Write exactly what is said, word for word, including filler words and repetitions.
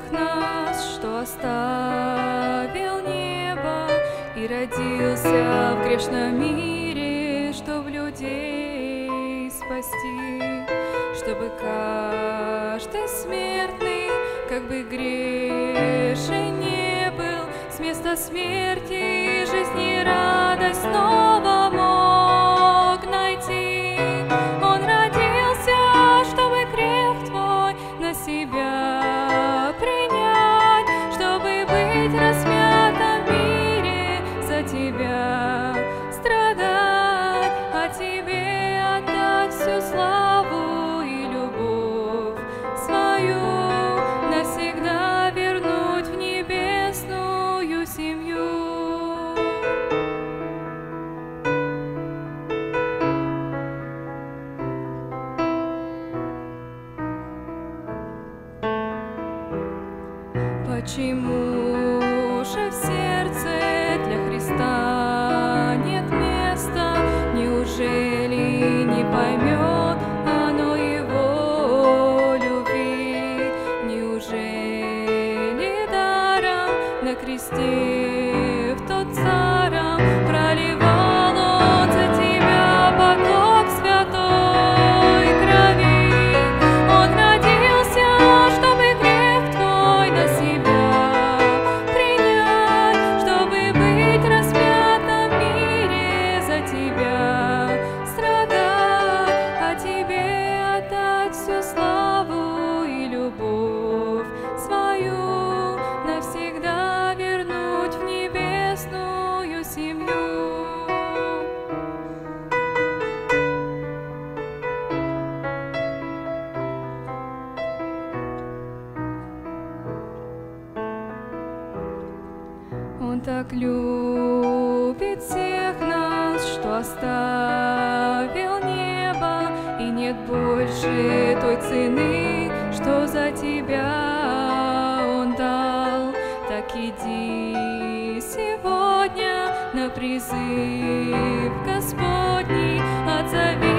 всех нас, что оставил небо и родился в грешном мире, чтоб людей спасти, чтобы каждый смертный, как бы грешен не был, с места смерти жизни радость снова мог найти. Он родился, чтобы грех твой на себя принять, чтобы быть распятым в мире за тебя страдать, а тебе отдать всю славу и любовь свою, навсегда вернуть в небесную семью. Почему же в сердце для Христа нет места? Неужели не поймет оно Его любви? Неужели даром на кресте в тот царом проливал Он за тебя поток святой крови? Он родился, чтобы грех твой на себя принять, чтобы быть распятым в мире за тебя страдать, а тебе отдать всю славу и любовь свою, навсегда вернуть в небесную семью. Он так любит всех нас, что оставил небо, и нет больше той цены, что за тебя Он дал. Так иди сегодня на призыв Господний, отзови